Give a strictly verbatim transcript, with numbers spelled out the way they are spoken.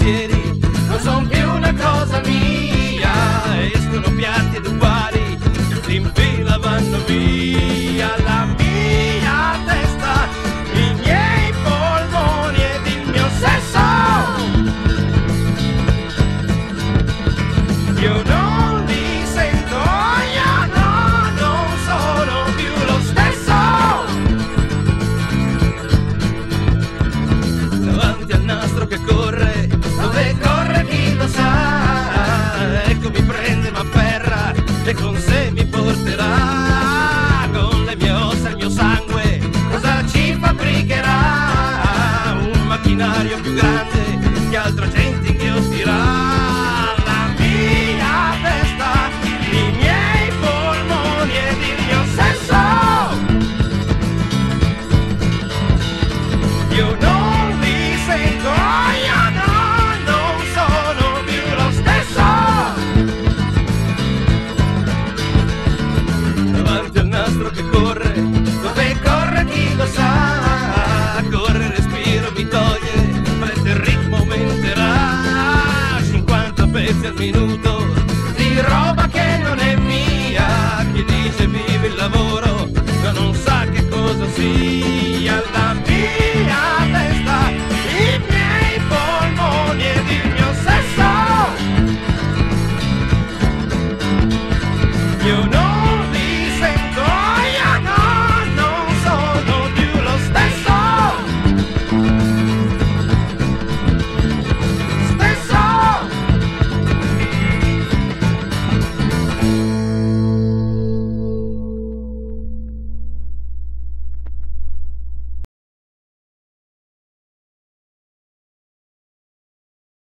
pensieri non son più una cosa mia, escono piatti ed uguali, tutti in fila vanno via. La mia testa, i miei polmoni ed il mio sesso, io non li sento, io no, non sono più lo stesso. Davanti al nastro che corre, dove corre chi lo sa, ecco mi prende, m'afferra e con sé mi porterà. Con le mie ossa, il mio sangue, cosa ci fabbricherà? Un macchinario più grande che altra gente inghiottirà. La mia testa, i miei polmoni ed il mio sesso, io non li sento, io no, non sono più lo stesso. Davanti al nastro che corre, dove corre chi lo sa, corre il respiro mi toglie, fretta il ritmo aumenterà, cinquanta pezzi al minuto